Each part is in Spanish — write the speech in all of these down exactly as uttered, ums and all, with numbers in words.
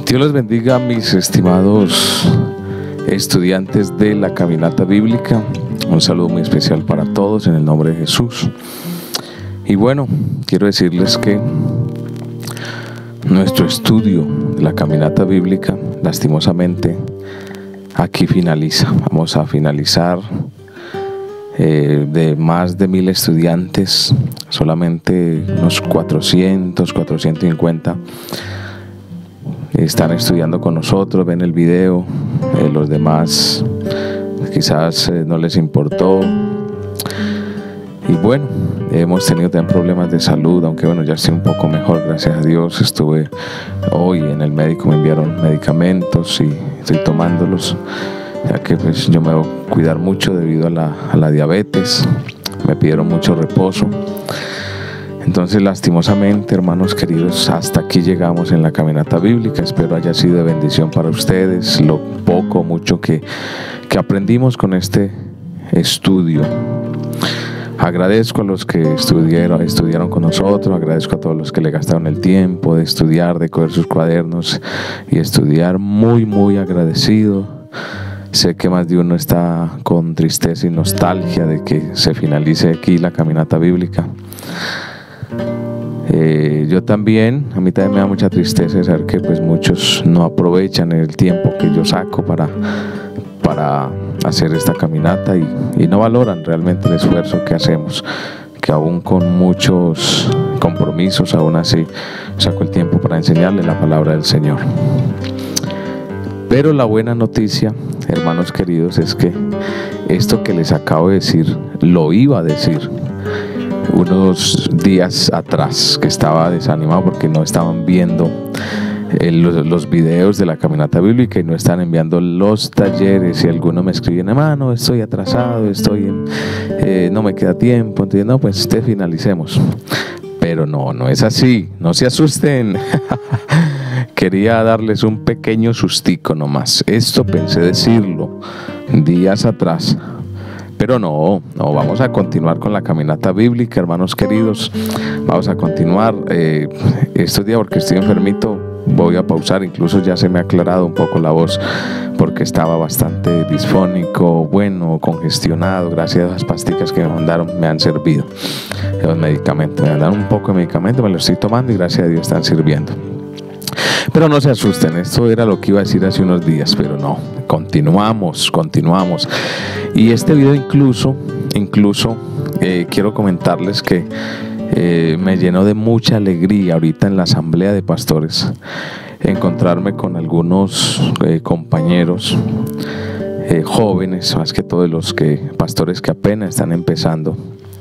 Dios les bendiga, mis estimados estudiantes de la Caminata Bíblica. Un saludo muy especial para todos en el nombre de Jesús. Y bueno, quiero decirles que nuestro estudio de la Caminata Bíblica, lastimosamente, aquí finaliza. Vamos a finalizar eh, de más de mil estudiantes, solamente unos cuatrocientos, cuatrocientos cincuenta están estudiando con nosotros, ven el video, eh, los demás quizás eh, no les importó. Y bueno, hemos tenido también problemas de salud, aunque bueno, ya estoy un poco mejor, gracias a Dios. Estuve hoy en el médico, me enviaron medicamentos y estoy tomándolos, ya que pues yo me debo cuidar mucho debido a la, a la diabetes. Me pidieron mucho reposo. Entonces, lastimosamente, hermanos queridos, hasta aquí llegamos en la Caminata Bíblica. Espero haya sido de bendición para ustedes, lo poco o mucho que, que aprendimos con este estudio. Agradezco a los que estudiaron, estudiaron con nosotros, agradezco a todos los que le gastaron el tiempo de estudiar, de coger sus cuadernos y estudiar. Muy, muy agradecido. Sé que más de uno está con tristeza y nostalgia de que se finalice aquí la Caminata Bíblica. Eh, yo también, a mí también me da mucha tristeza saber que pues muchos no aprovechan el tiempo que yo saco para, para hacer esta caminata y, y no valoran realmente el esfuerzo que hacemos, que aún con muchos compromisos, aún así saco el tiempo para enseñarle la palabra del Señor. Pero la buena noticia, hermanos queridos, es que esto que les acabo de decir, lo iba a decir unos días atrás, que estaba desanimado porque no estaban viendo eh, los, los videos de la Caminata Bíblica y no están enviando los talleres, y algunos me escriben: hermano, estoy atrasado, estoy en, eh, no me queda tiempo. Entonces, no, pues usted finalicemos. Pero no, no es así, no se asusten. Quería darles un pequeño sustico nomás. Esto pensé decirlo días atrás, pero no, no, vamos a continuar con la Caminata Bíblica, hermanos queridos. Vamos a continuar. Eh, estos días, porque estoy enfermito, voy a pausar. Incluso ya se me ha aclarado un poco la voz, porque estaba bastante disfónico, bueno, congestionado. Gracias a las pastillas que me mandaron, me han servido. Los medicamentos, me mandaron un poco de medicamento, me lo estoy tomando y gracias a Dios están sirviendo. Pero no se asusten, esto era lo que iba a decir hace unos días, pero no, continuamos, continuamos. Y este video incluso, incluso eh, quiero comentarles que eh, me llenó de mucha alegría ahorita en la asamblea de pastores encontrarme con algunos eh, compañeros eh, jóvenes, más que todos los que, pastores que apenas están empezando.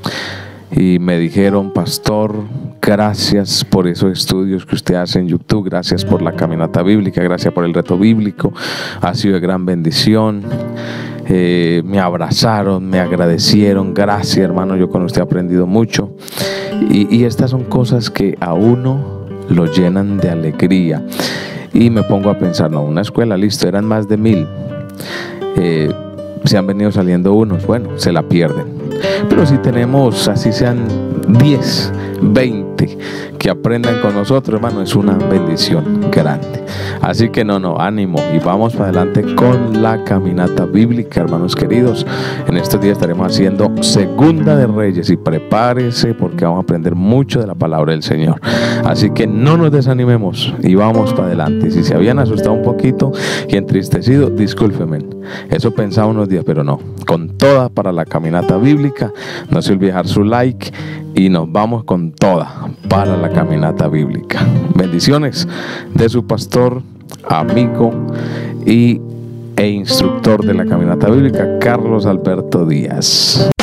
Y me dijeron: pastor, gracias por esos estudios que usted hace en YouTube, gracias por la Caminata Bíblica, gracias por el reto bíblico, ha sido de gran bendición. Eh, me abrazaron, me agradecieron: gracias, hermano, yo con usted he aprendido mucho. Y, y estas son cosas que a uno lo llenan de alegría. Y me pongo a pensar: no, una escuela, listo, eran más de mil, eh, se han venido saliendo unos, bueno, se la pierden. Pero si tenemos, así sean diez, veinte que aprendan con nosotros, hermano, es una bendición grande. Así que no, no, ánimo y vamos para adelante con la Caminata Bíblica, hermanos queridos. En estos días estaremos haciendo Segunda de Reyes y prepárese porque vamos a aprender mucho de la palabra del Señor. Así que no nos desanimemos y vamos para adelante. Si se habían asustado un poquito y entristecido, discúlpenme, eso pensaba unos días, pero no, con toda para la Caminata Bíblica. No se olvide dejar su like y nos vamos con toda para la Caminata Bíblica. Bendiciones de su pastor, amigo y, e instructor de la Caminata Bíblica, Carlos Alberto Díaz.